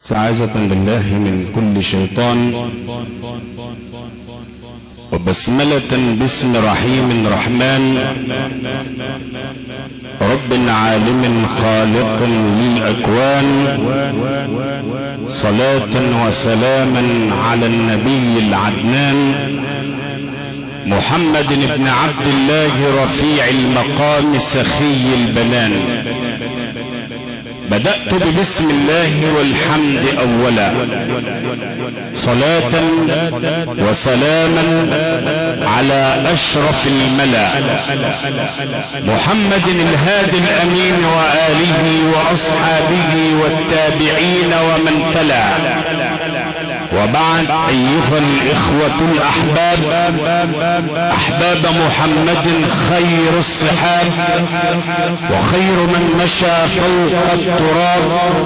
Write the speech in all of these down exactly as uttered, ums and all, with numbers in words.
استعاذة بالله من كل شيطان، وبسملة باسم رحيم رحمن، رب عالم خالق للأكوان، صلاة وسلاما على النبي العدنان محمد بن عبد الله رفيع المقام سخي البنان. بدأت ببسم الله والحمد أولا، صلاة وسلاما على أشرف الملا محمد الهادي الأمين وآله وأصحابه والتابعين ومن تلا. وبعد، أيها الإخوة الأحباب، أحباب محمد خير الصحاب وخير من مشى فوق التراب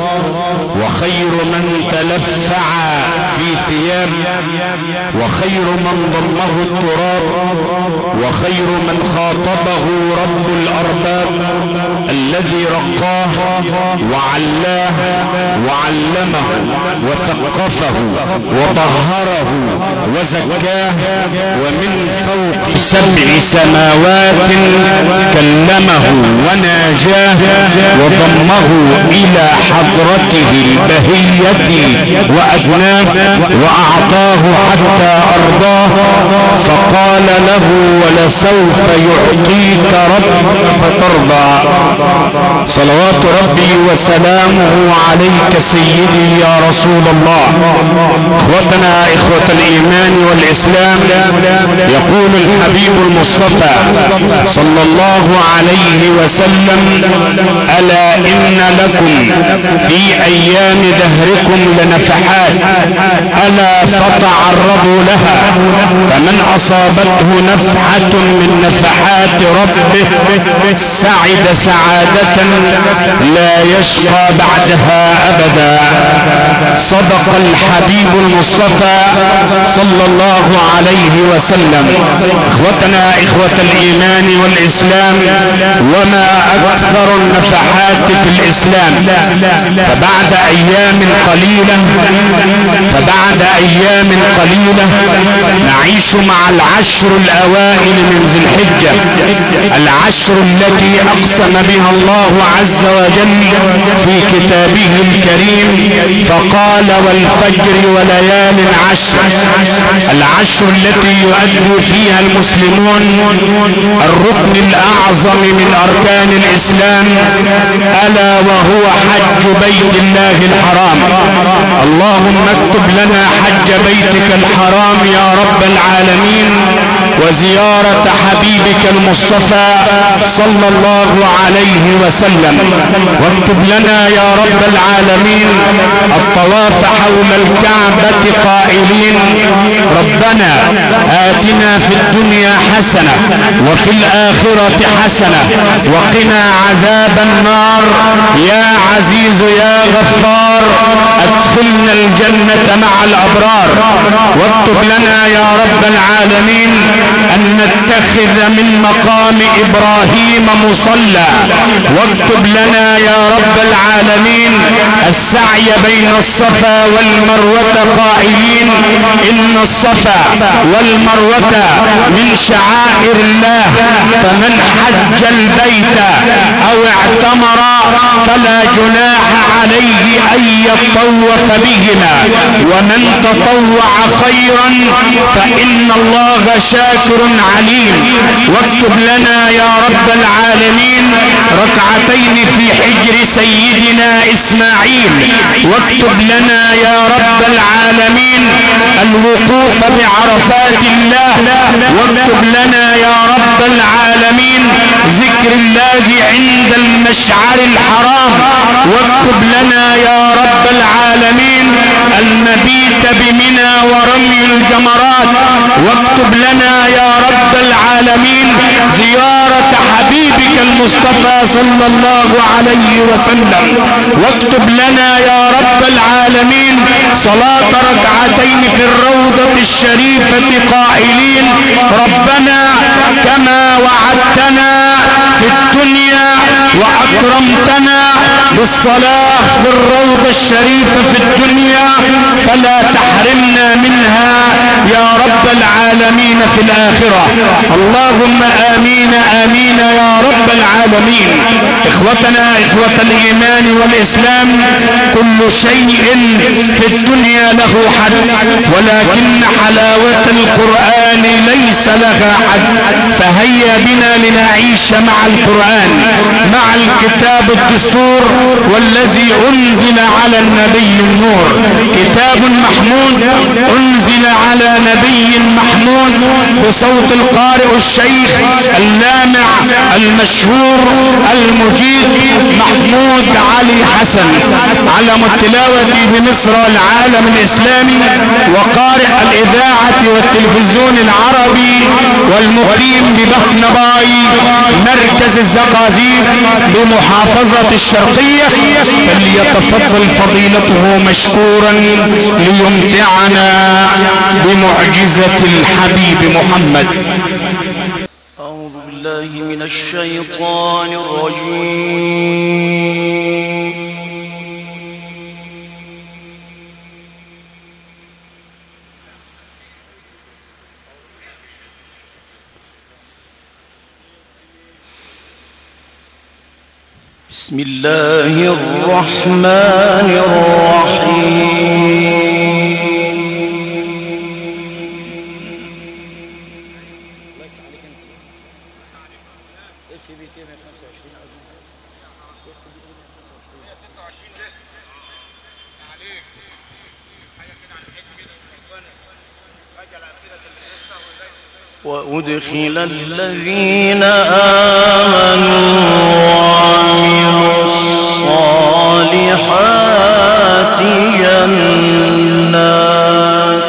وخير من تلفع في ثياب وخير من ضمه التراب وخير من خاطبه رب الأرباب الذي رقاه وعلاه وعلمه وثقفه وطهره وزكاه، ومن فوق سبع سماوات كلمه وناجاه وضمه إلى حضرته البهية وأدناه وأعطاه حتى أرضاه، فقال له: ولسوف يعطيك ربك فترضى. صلوات ربي وسلامه عليك سيدي يا رسول الله. اخوتنا اخوة الايمان والاسلام، يقول الحبيب المصطفى صلى الله عليه وسلم: الا ان لكم في ايام دهركم لنفحات، الا فتعرضوا لها، فمن اصابته نفحة من نفحات ربه سعد سعادة لا يشقى بعدها ابدا. صدق الحبيب المصطفى صلى الله عليه وسلم. اخوتنا اخوة الايمان والاسلام، وما اكثر النفحات في الاسلام. فبعد ايام قليلة فبعد ايام قليلة نعيش مع العشر الاوائل من ذي الحجة، العشر التي اقسم بها الله عز وجل في كتابه الكريم فقال: والفجر وليال عشر. العشر التي يؤدي فيها المسلمون الركن الاعظم من اركان الاسلام، الا وهو حج بيت الله الحرام. اللهم اكتب لنا حج بيتك الحرام يا رب العالمين، وزيارة حبيبك المصطفى صلى الله عليه وسلم، واكتب لنا يا رب العالمين الطواف حول الكعبة قائلين: ربنا آتنا في الدنيا حسنة وفي الآخرة حسنة وقنا عذاب النار، يا عزيز يا غفار ادخلنا الجنة مع الأبرار. واكتب لنا يا رب العالمين أن نتخذ من مقام إبراهيم مصلى، واكتب لنا يا رب العالمين السعي بين الصفا والمروة قائلين: إن الصفا والمروة من شعائر الله، فمن حج البيت أو اعتمر فلا جناح عليه أن يطوف بهما، ومن تطوع خيرا فإن الله شاكر عليم. واكتب لنا يا رب العالمين ركعتين في حجر سيدنا إسماعيل، واكتب لنا يا رب العالمين الوقوف بعرفات الله، واكتب لنا يا رب العالمين ذكر الله عند المشعر الحرام، واكتب لنا يا رب العالمين المبيت بمنى ورمي الجمرات، واكتب لنا يا رب العالمين زيارة حبيبك المصطفى صلى الله عليه وسلم، واكتب لنا يا رب العالمين صلاة ركعتين في الروضة الشريفة قائلين: ربنا كما وعدتنا في الدنيا وأكرمتنا بالصلاة في الروضة الشريفة في الدنيا في الآخرة. اللهم آمين آمين يا رب العالمين. إخوتنا إخوة الإيمان والإسلام، كل شيء في الدنيا له حد، ولكن حلاوة القرآن ليس لها حد. فهيا بنا لنعيش مع القرآن، مع الكتاب الدستور، والذي أنزل على النبي النور. كتاب محمود أنزل على نبي محمود بصوت القارئ الشيخ اللامع المشهور المجيد محمود علي حسن، علم التلاوة بمصر والعالم الإسلامي، وقارئ الإذاعة والتلفزيون العربي، والمقيم ببهنباي مركز الزقازيق بمحافظة الشرقية. فليتفضل فضيلته مشكورا ليمتعنا بمعجزة الحبيب محمد. أعوذ بالله من الشيطان الرجيم. بسم الله الرحمن الرحيم. وأدخل الذين آمنوا وعملوا الصالحات جنات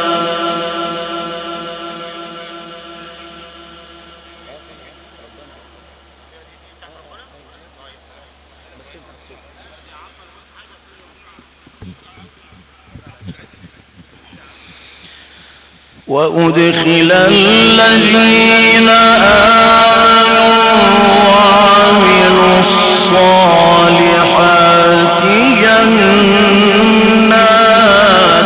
وأدخل الذين آمنوا وعملوا الصالحات جنات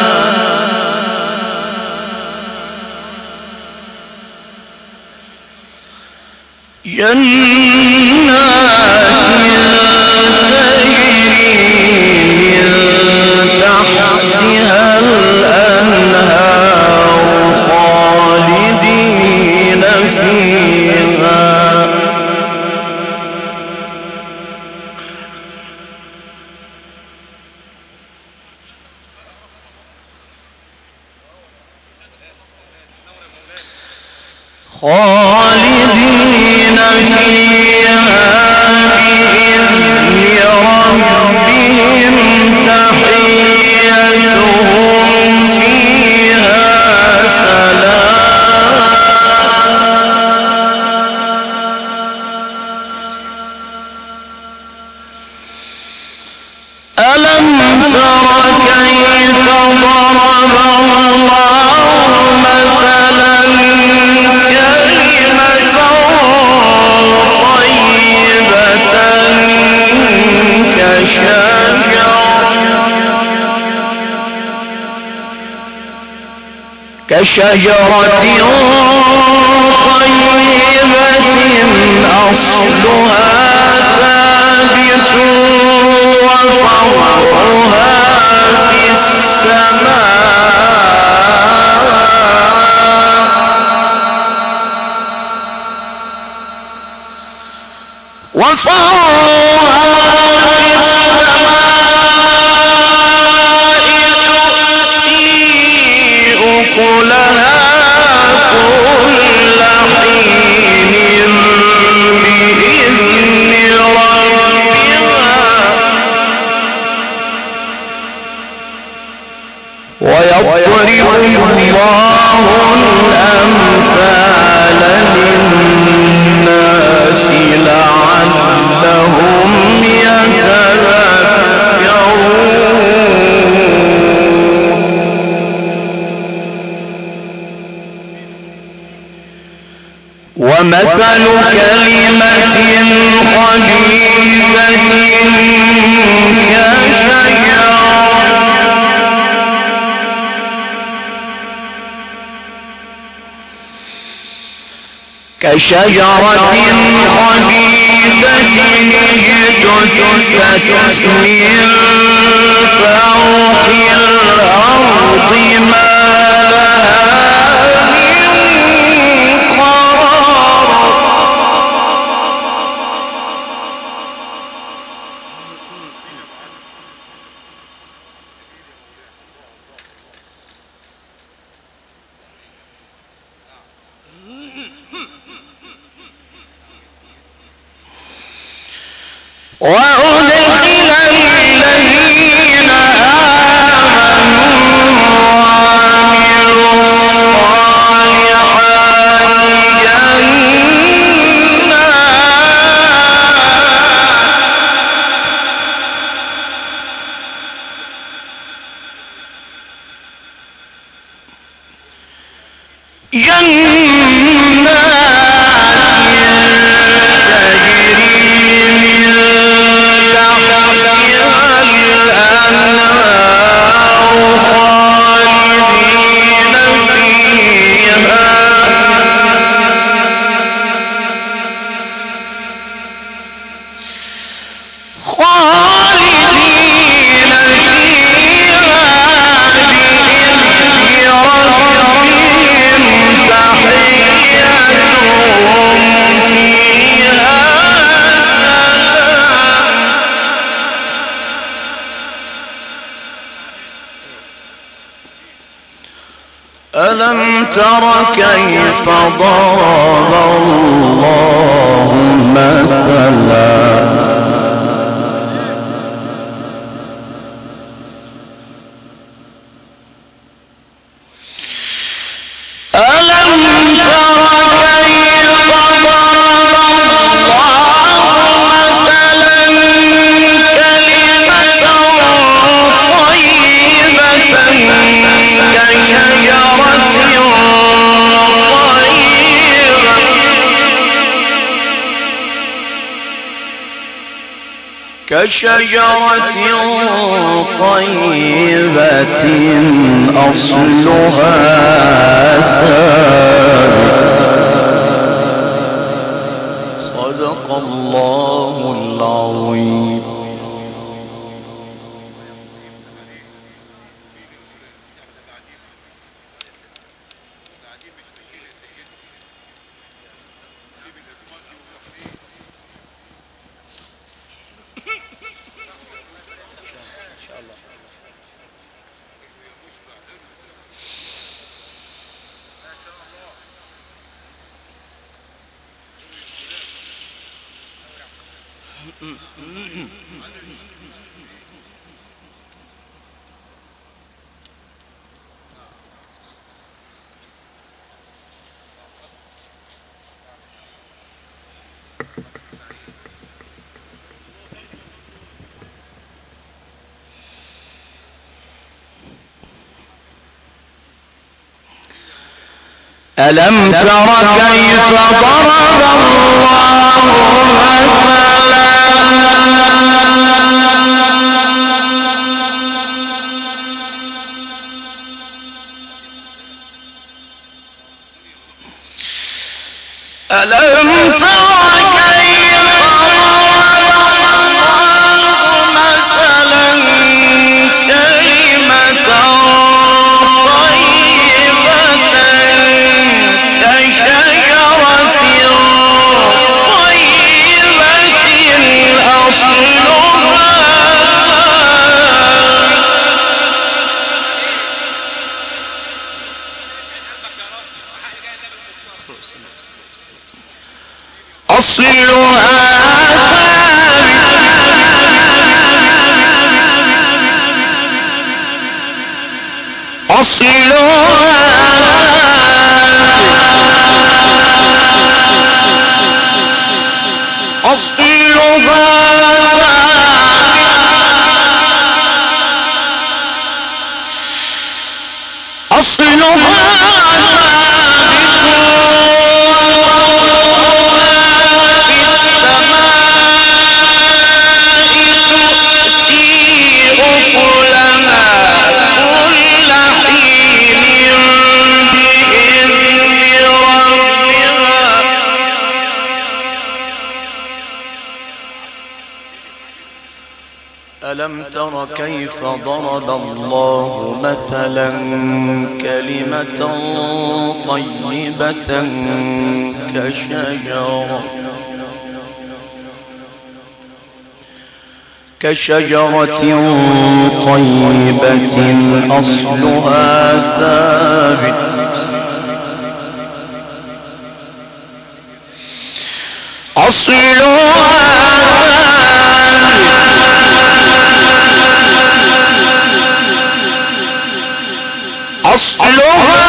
جنات تجري من تحتها الأنهار خالدين فيها خالدين فيها بإذن ربهم تحيتهم فيها سلام. ألم تر كيف ضرب الله مثلا كلمة طيبة كشجرة كشجرة طيبة أصلها ثابت وفرعها في السماء وفرعها في السماء تؤتي أكلها كل حين بإذن ربها ويضرب الله الأمثال للناس لعلهم يتذكرون. ومثل كلمة خبيثة كشجرة كشجرة خبيثة اجتثت من فوق الأرض ما لها من قرار. وأدخل الذين آمنوا وعملوا الصالحات جنات ألم تر كيف ضرب الله مثلا ألم تر كيف ضرب الله مثلا كلمة طيبة كشجرة كشجرة طيبة أصلها ثابت. صدق الله العظيم. ألم تر كيف ضرب الله مثلا ألم تر كيف ضرب الله مثلا كلمة أصلها كل حين تر كيف ضرب الله مثلا كلمة طيبة كشجرة كشجرة طيبة أصلها ثابت أصلها أصلها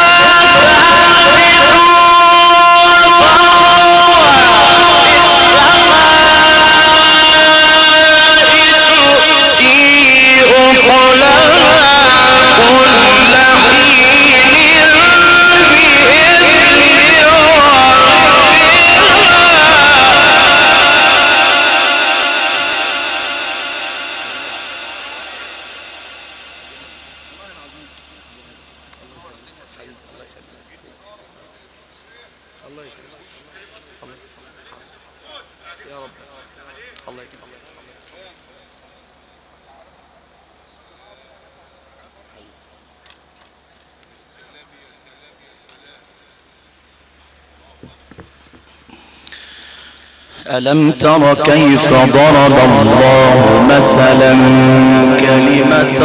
ألم تر كيف ضرب الله مثلا كلمة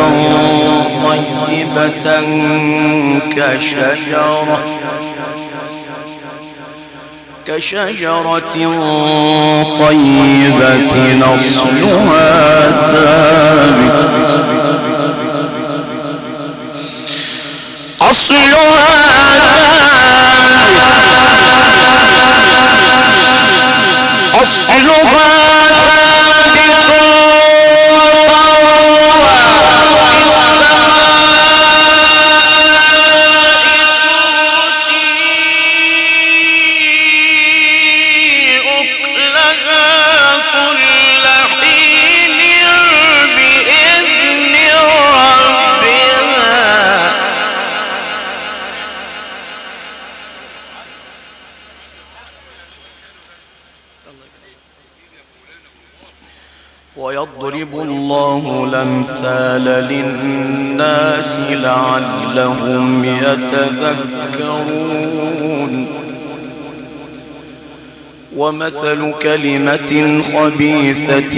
طيبة كشجرة كشجرة طيبة أصلها ثابت أصلها أصلها ويضرب الله الأمثال للناس لعلهم يتذكرون ومثل كلمة خبيثة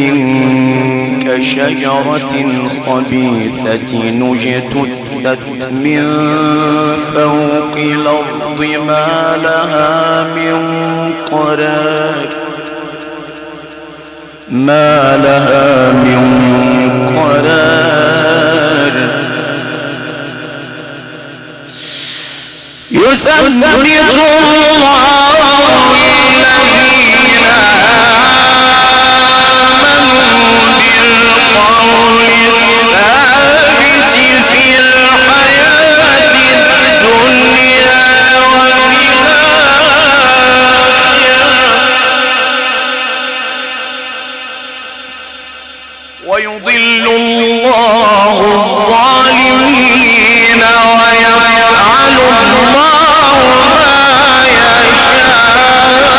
كشجرة خبيثة اجتثت من فوق الأرض ما لها من قرار ما لها من قرار يثبت الله الذين آمنوا بالقول الثابت في الحياة الدنيا وفي ويضل الله الظالمين ويفعل الله ما يشاء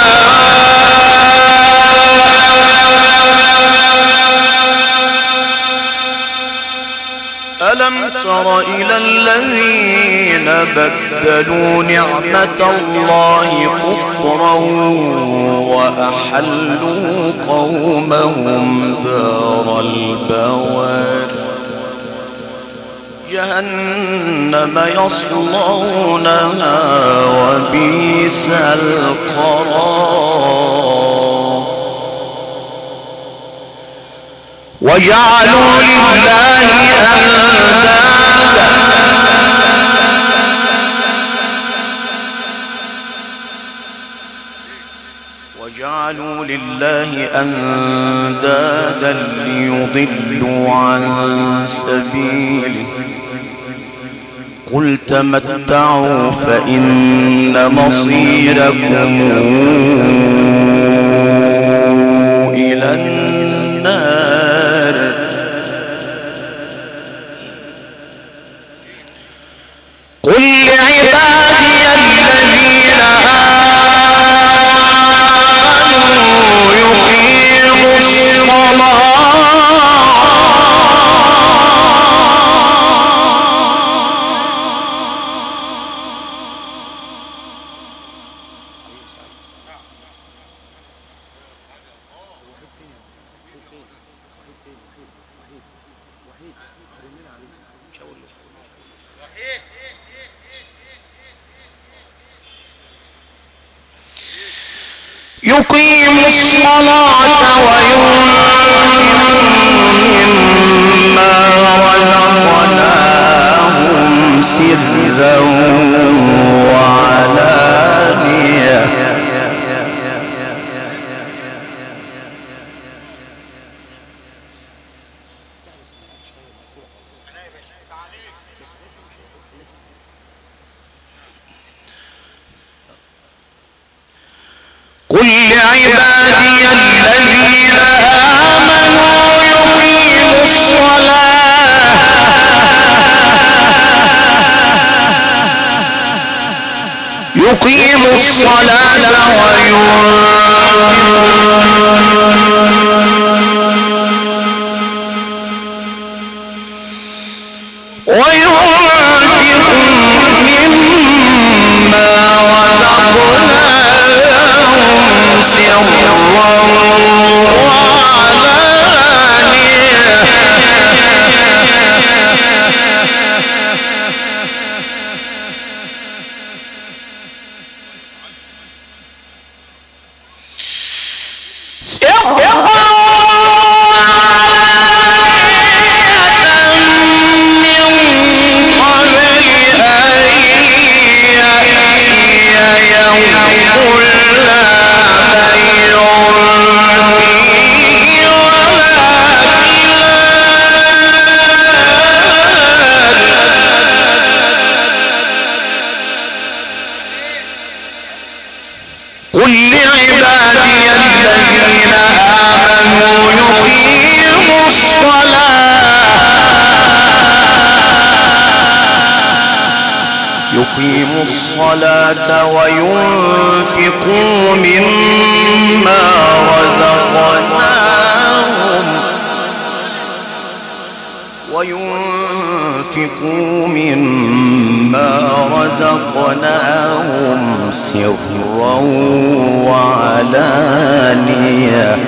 ألم تر إلى الذين بدلوا نعمة الله كفرا وأحلوا قومهم دار البوار جهنم يصلونها وبئس القرار وجعلوا لله أندادا وجعلوا لله أندادا ليضلوا عن سبيله قل تمتعوا فإن مصيركم إلى النار قل لعبادي الذين آمنوا يقيموا الصلاة يقيم الصلاة وينفق مما رزقناهم سرا وعلانية قل لعبادي الذين آمنوا يقيموا الصلاة يقيموا الصلاة وينفقوا مما رزقناهم سرا وعلانية قل لعبادي الذين آمنوا يقيموا الصلاة يقيموا الصلاة وينفقوا مما رزقناهم وينفقوا مما رزقناهم سرا وعلانية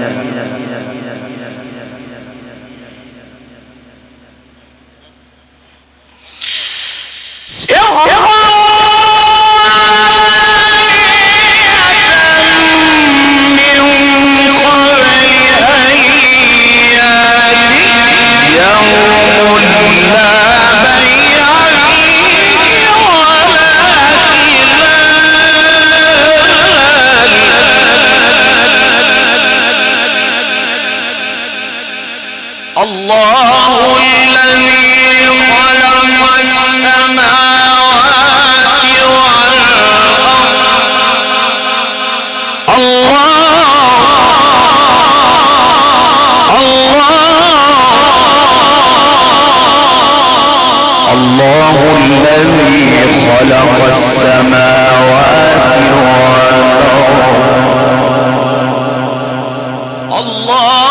الله الذي خلق السماوات والأرض الله الله الذي خلق السماوات والأرض الله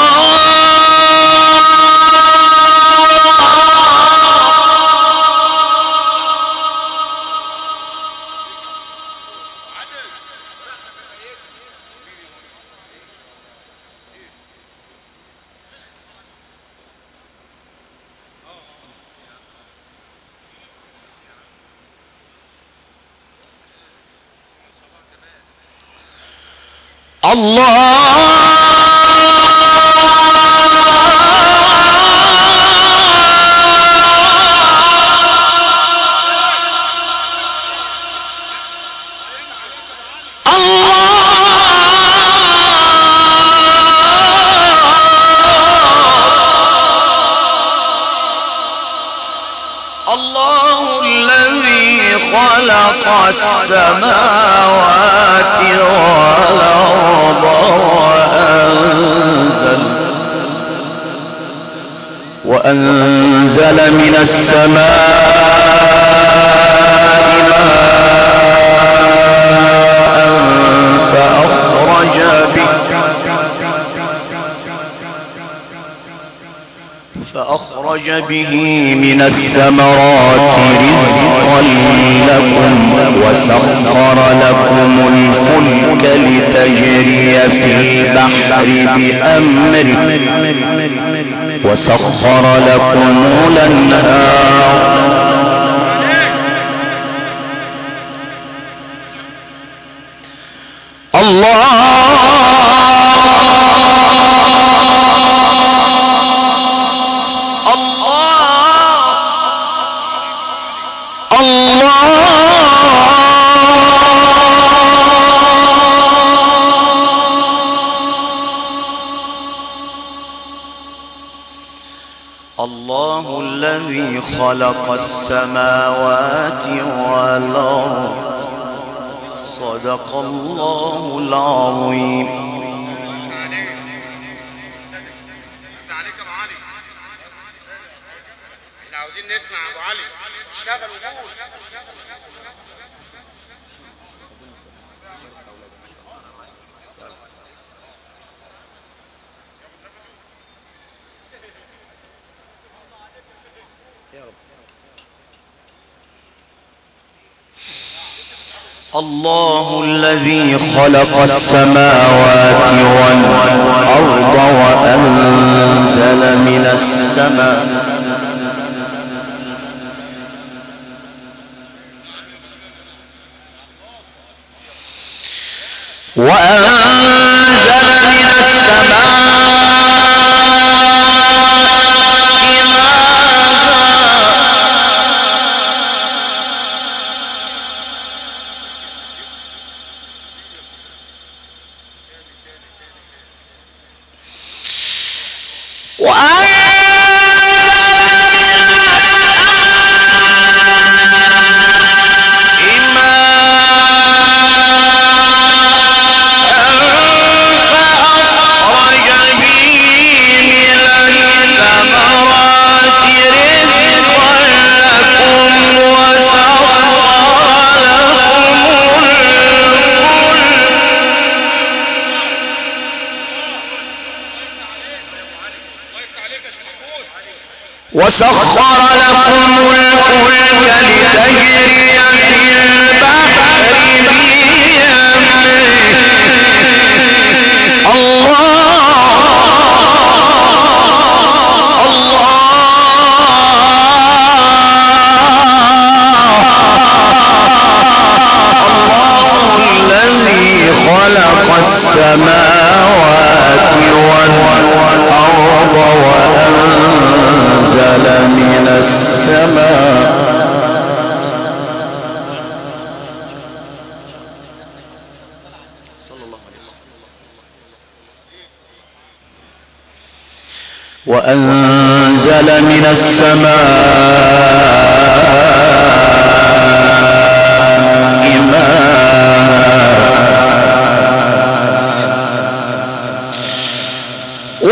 الله خلق السماوات والأرض وأنزل وأنزل من السماء ماء فأخرج به فأخرج به من الثمرات رزقا لكم وسخر لكم الفلك لتجري في البحر بأمره وسخر لكم الأنهار خلق السماوات والأرض صدق الله العظيم. عاوزين نسمع ابو علي اشتغل وقول. الله الذي خلق السماوات والأرض وأنزل من السماء وأنزل من السماء وسخر لكم الفلك لتجري في البحر بأمره. الله الله الذي خلق السماوات والأرض وأنزل من السماء صلى الله عليه وسلم وأنزل من السماء ماء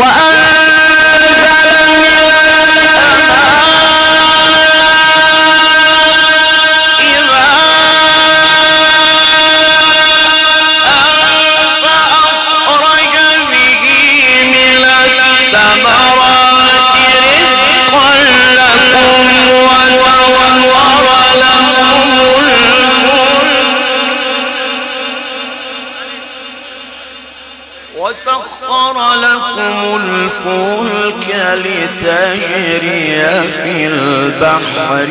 وسخر لكم الفلك لتجري في البحر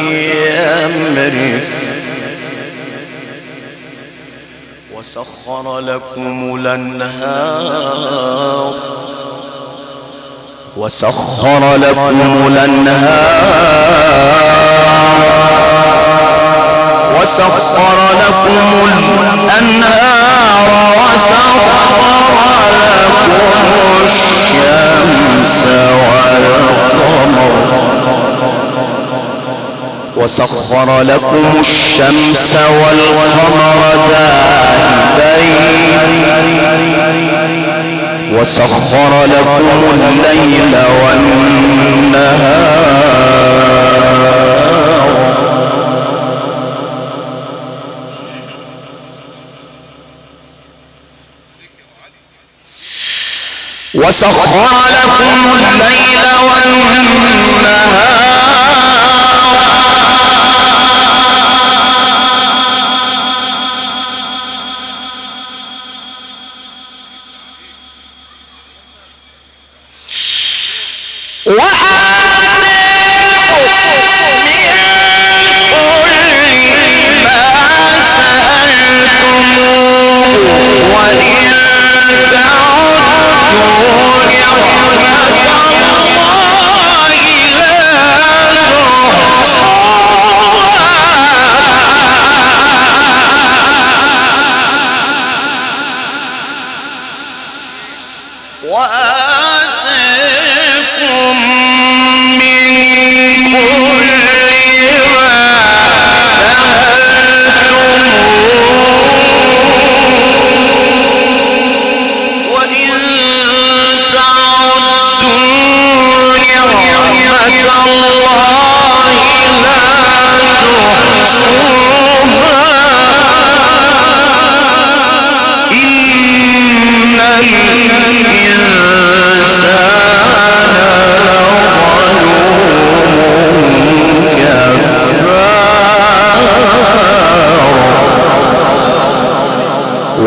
بأمره وسخر لكم الأنهار وسخر لكم الأنهار وسخر لكم الأنهار وسخر لكم الشمس والقمر دائبين وسخر لكم الليل والنهار وسخر لكم الليل والنهار وإن تعدوا نعمة الله لا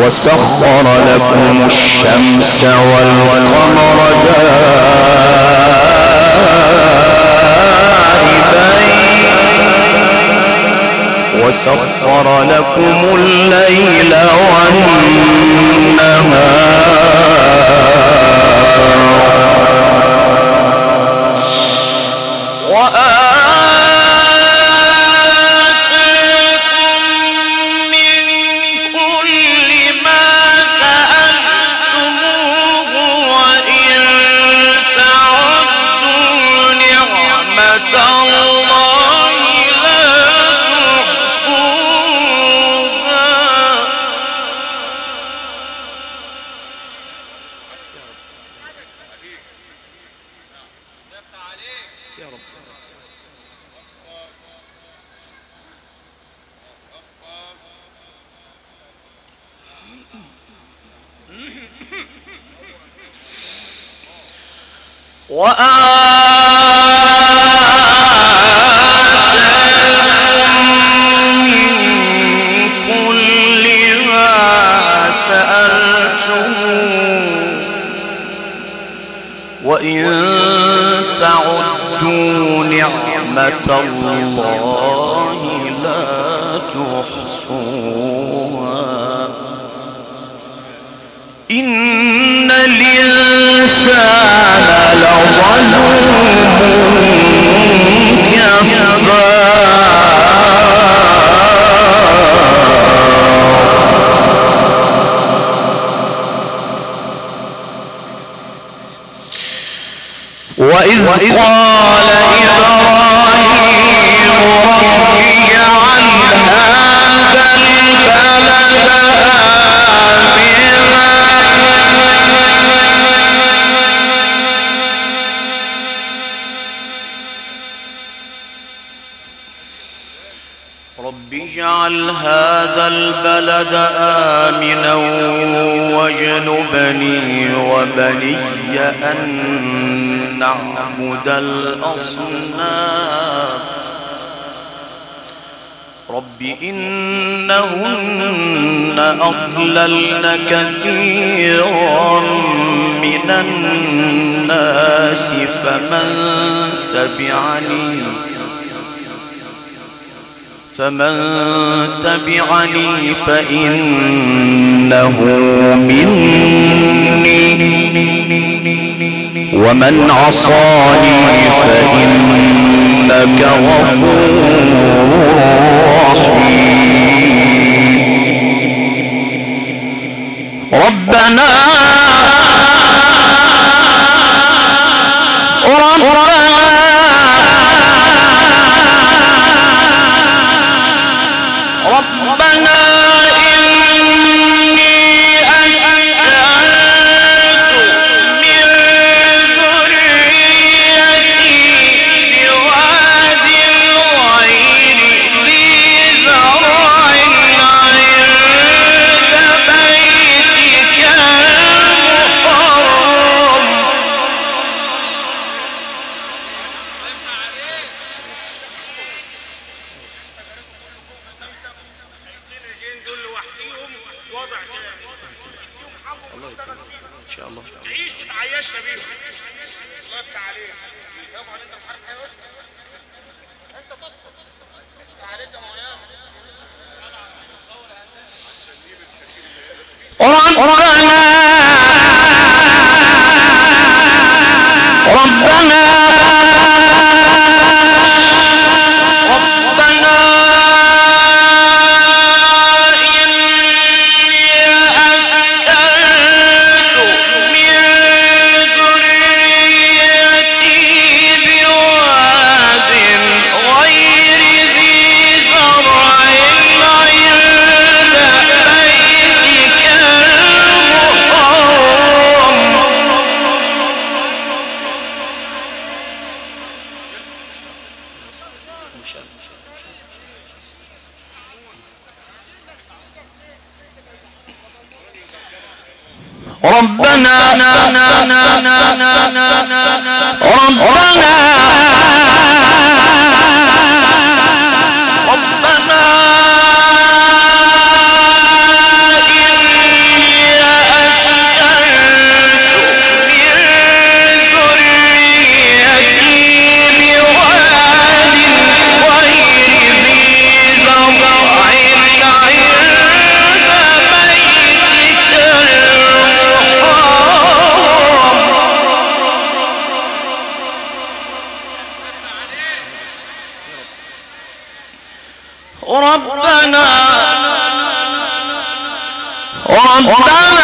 وسخر لكم الشمس والقمر دائبين وسخر لكم الليل والنهار وآتاكم من كل ما سألتموه وإن تعدوا نعمة الله لا تحصوها إن الإنسان لظلوم كفار وإذ قال إبراهيم رب اجعل هذا البلد رب اجعل هذا البلد آمنا واجنبني وبني أن نعبد الأصنام رب إنهن أضللن كثيرا من الناس فمن تبعني فمن تبعني فإنه مني ومن عصاني فإنك غفور رحيم ربنا ربنا ربنا ربنا ربنا ربنا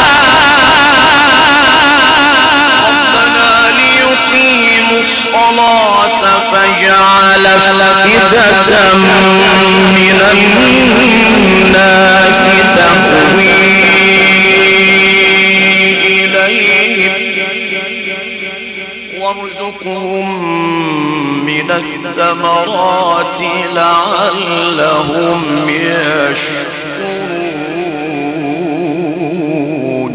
ربنا ليقيموا الصلاة فاجعل أفئدة من الناس تهوي إليهم وارزقهم من الثمرات لعلهم يشكرون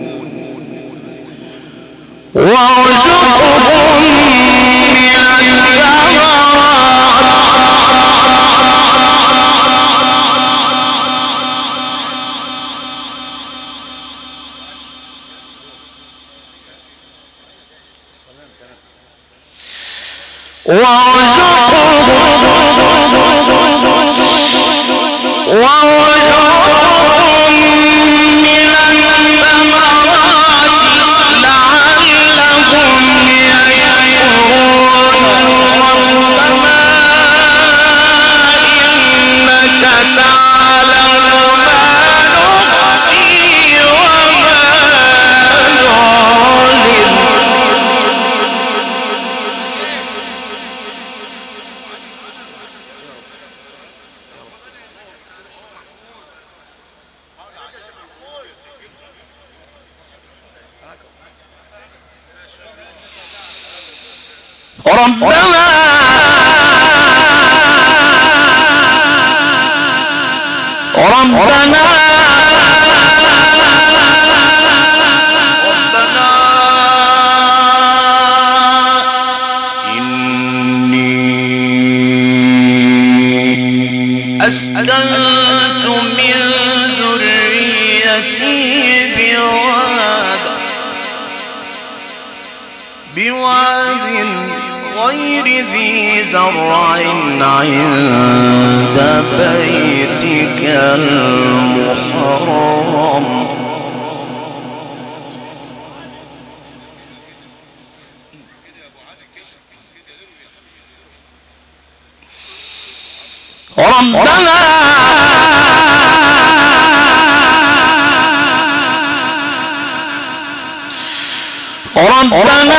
وارزقهم من الثمرات ربنا ربنا ربنا إني أسكنت من ذريتي بواد بواد غير ذي زرع عند بيتك المحرم ربنا ربنا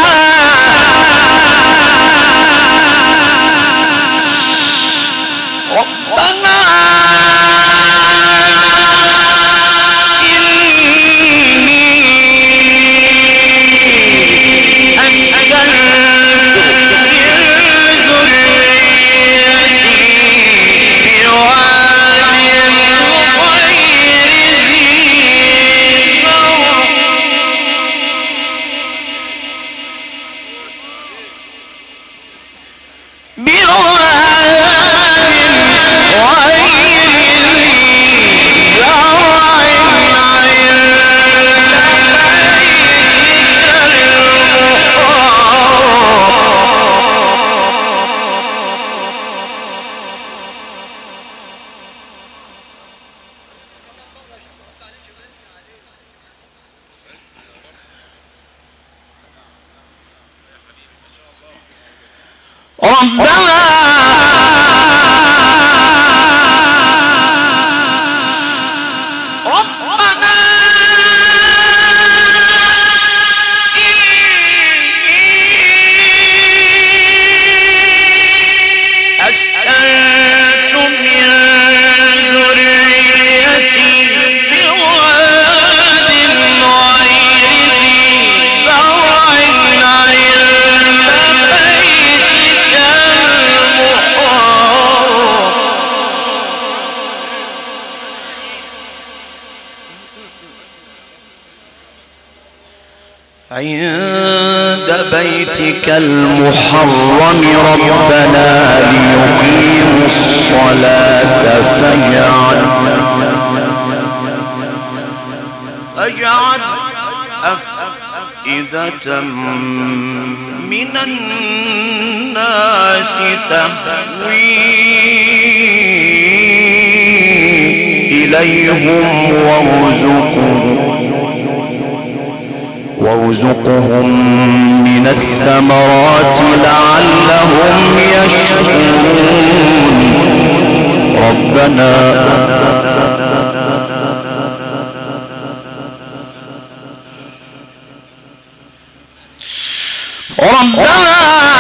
عند بيتك المحرم ربنا ليقيموا الصلاة فاجعل فاجعل أفئدة من الناس تهوي إليهم وارزقهم وارزقهم من الثمرات لعلهم يشكرون. رب ربنا ربنا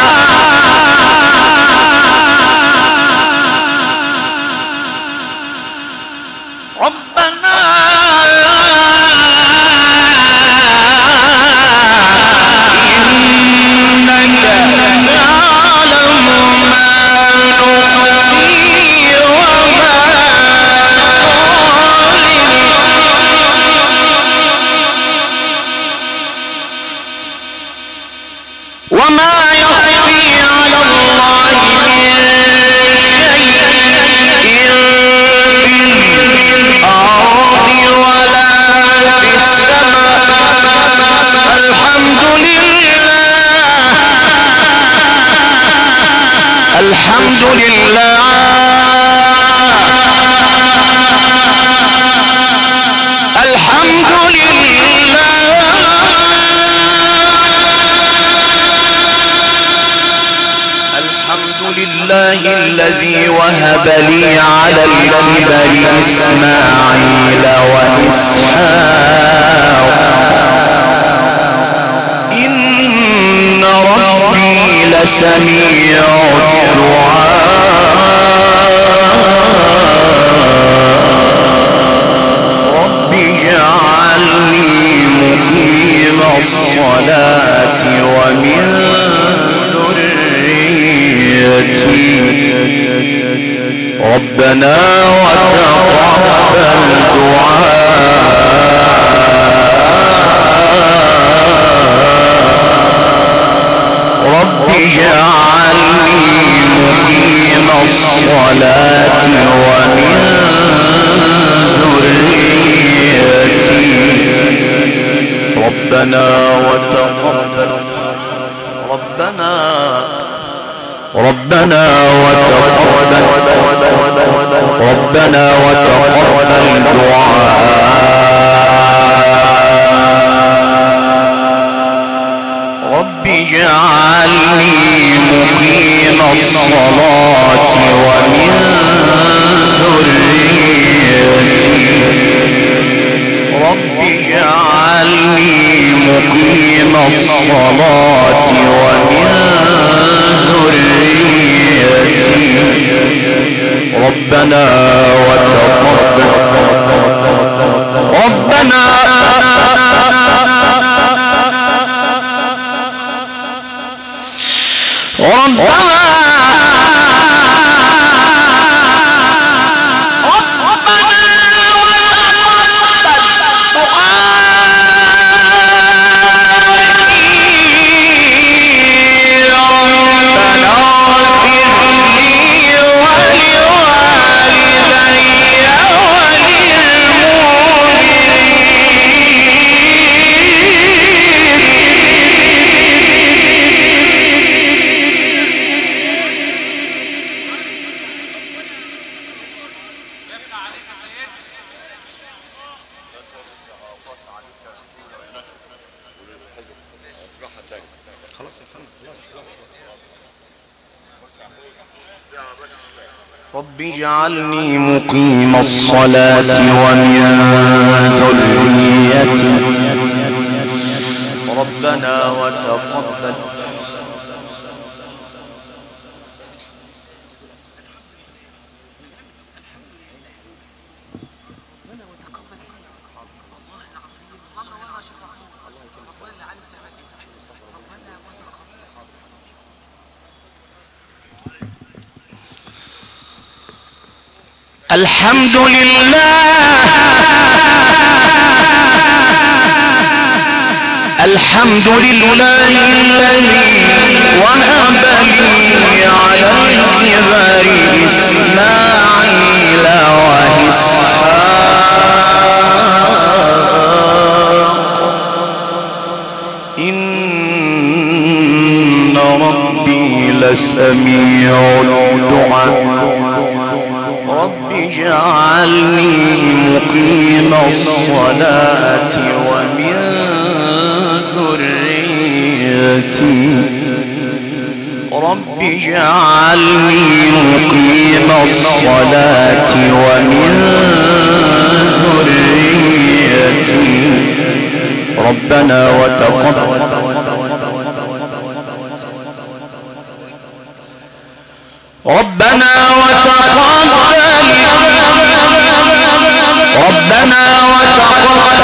الحمد لله الحمد لله الحمد لله الذي وهب لي على الكبر إسماعيل وإسحاق إن ربي لسميع رب اجعلني مقيم الصلاة ومن ذريتي ربنا وتقبل دعاء رب اجعلني مقيم الصلاة ومن ذريتي ربنا وتقبل ربنا ربنا وتقبل ربنا وتقبل دعاء رب اجعلني مقيم الصلاة ومن ذريتي رب اجعلني مقيم الصلاة ومن ذريتي ربنا وتقبل ربنا ربنا رب اجعلني مقيم الصلاة ومن ذريتي ربنا وتقبل الحمد لله الحمد لله الذي وهب لي على الكبر إسماعيل وإسحاق إن ربي لسميع الدعاء رب اجعلني مقيم الصلاة ومن ذريتي رب اجعلني مقيم الصلاة ومن ذريتي ربنا وتقبل ربنا وتقبل ربنا وتقبل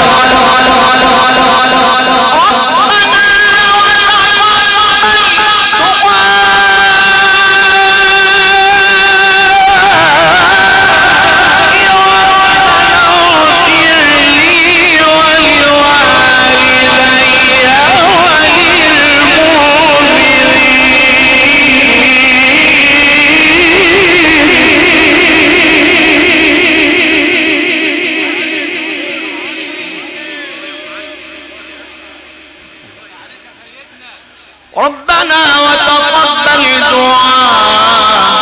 ربنا وتقبل دعاء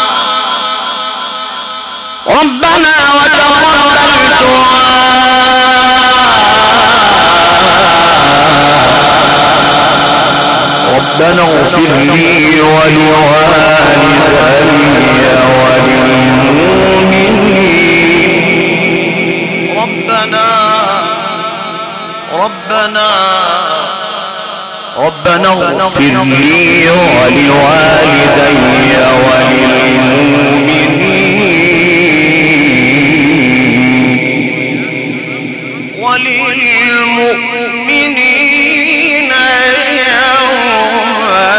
ربنا وتقبل دعاء ربنا اغفر لي ولوالدي وللمؤمنين ربنا ربنا ربنا اغفر لي ولوالدي وللمؤمنين وللمؤمنين يوم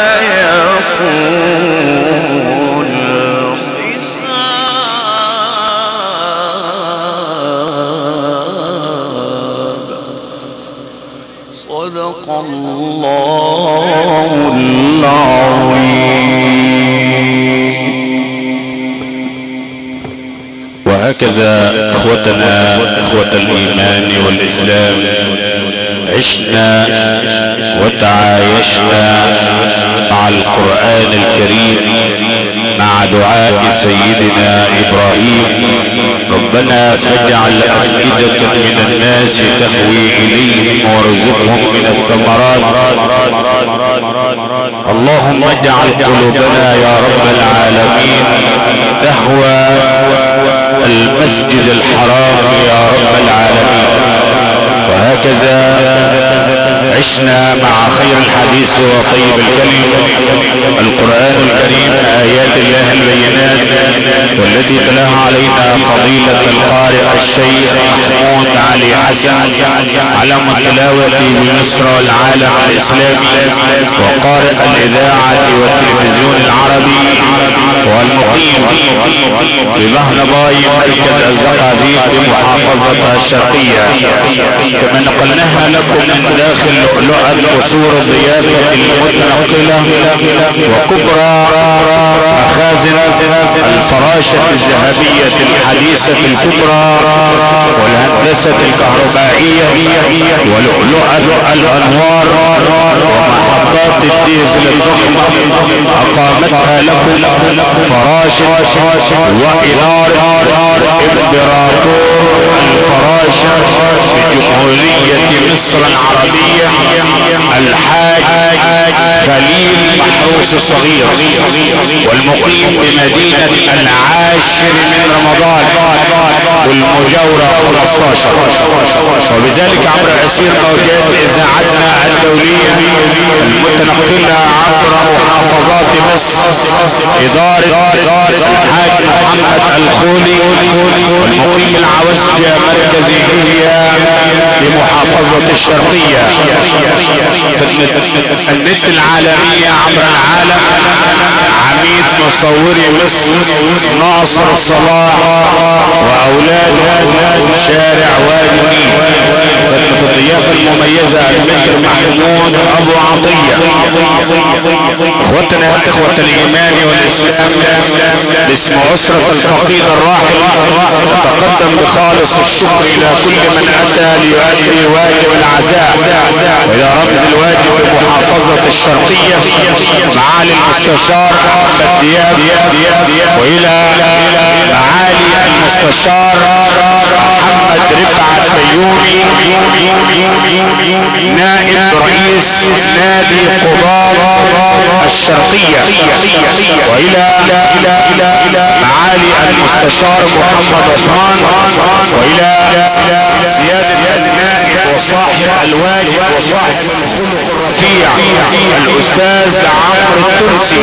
يقوم الحساب صدق الله العظيم. وهكذا اخوتنا اخوة الايمان والاسلام عشنا وتعايشنا مع القرآن الكريم مع دعاء سيدنا ابراهيم ربنا فاجعل افئدة من الناس تهوي اليهم وارزقهم من الثمرات اللهم اجعل قلوبنا يا رب العالمين تهوى المسجد الحرام يا رب العالمين. وهكذا عشنا مع خير الحديث وطيب الكلم القرآن الكريم آيات الله البينات والتي تلاها علينا فضيلة القارئ الشيخ محمود علي حسن علم التلاوة بمصر والعالم الإسلامي وقارئ الإذاعة والتلفزيون العربي والمقيم بمهنباي مركز الزقازيق بمحافظة الشرقية. كما نقلناها لكم من داخل لؤلؤة قصور الضيافة المتنقلة وكبرى مخازن الفراشة الذهبية الحديثة الكبرى والهندسة الكهربائية ولؤلؤة الأنوار ومحطات الديزل الضخمة أقامتها لكم فراشة وإدارة إمبراطور الفراشة بجمهورية مصر العربية الحاج خليل محروس الصغير والمقيم بمدينة العاشر من رمضان والمجاورة خمسة عشر. وبذلك عبر عسير موجات إذاعتنا الدولية المتنقلة عبر محافظات مصر إدارة الحاج محمد الخولي والمقيم العوزجة مركزي هي بمحافظة الشرقية. النت العالمية عبر العالم عميد مصوري مصر ناصر صلاح وأولاده شارع وادي النيل. خدمة الضيافة المميزة المتر محمود أبو عطية. اخوتنا اخوة الايمان والاسلام باسم اسرة الفقيد الراحل نتقدم بخالص الشكر الى كل من اتى ليؤدي واجب العزاء والى رمز الواجب بمحافظة الشرقية معالي المستشار احمد دياب والى معالي المستشار محمد رفعت العيوني نائب رئيس نادي قضاة الشرقية، وإلى معالي المستشار محمد عثمان، وإلى سيادة النائب وصاحب الواجب وصاحب الخلق الرفيع الأستاذ عمرو التونسي،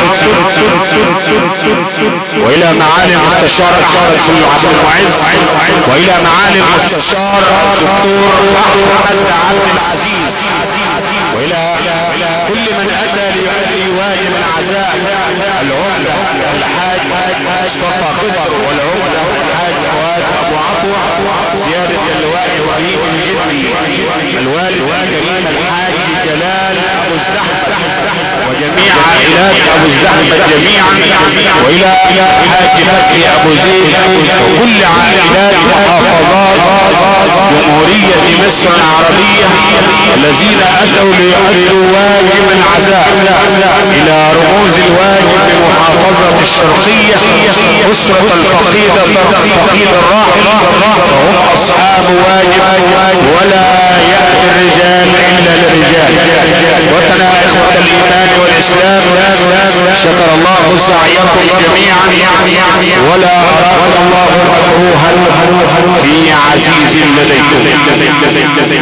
وإلى معالي المستشار أحمد بن عبد المعز، وإلى معالي المستشار الدكتور أحمد عبد العزيز، وإلى كل من أتى ليؤدي واجب العزاء، العمدة الحاج مصطفى خضر، والعمدة الحاج فؤاد أبو عطوة، سيادة اللواء إبراهيم الجدي، الوالد الكريم الحاج جلال أبو ازدحمة، وجميع عائلات أبو ازدحمة جميعا، وإلى الحاج فتحي أبو زيد، وكل عائلات محافظات جمهورية مصر العربية الذين أتوا ليؤدوا واجب العزاء، إلى رموز الواجب بمحافظة الشرقية، أسرة الفقيد الفقيد الراحل، وهم أصحاب واجب، ولا يأتي الرجال إلا الرجال. وتنا إخوة الإيمان والإسلام، شكر الله سعيكم جميعا، ولا أراكم الله مكروها في عزيز لديكم.